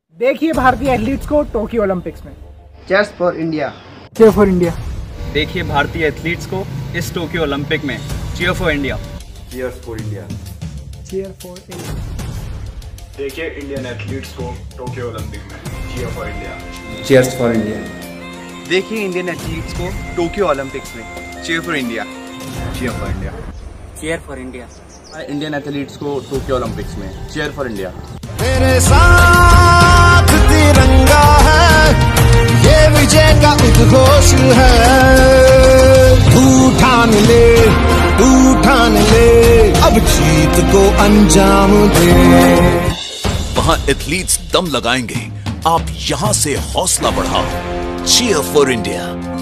देखिए भारतीय एथलीट्स को टोक्यो ओलंपिक्स में। Cheers for India. Cheer for India. देखिए भारतीय एथलीट्स को इस टोक्यो ओलंपिक में। Cheer for India. Cheers for India. Cheer for India. देखिए इंडियन एथलीट्स को टोक्यो ओलंपिक में। Cheer for India. Cheers for India. देखिए इंडियन एथलीट्स को टोक्यो ओलंपिक्स में। Cheer for India. Cheer for India. Cheer for India. Indian athletes को Tokyo Olympics में। Cheer for India. मेरे साथ तिरंगा है, ये विजय का उद्घोष है। तू ठान ले, अब जीत को अंजाम दे। वहां एथलीट्स दम लगाएंगे, आप यहां से हौसला बढ़ाओ। Cheer for India.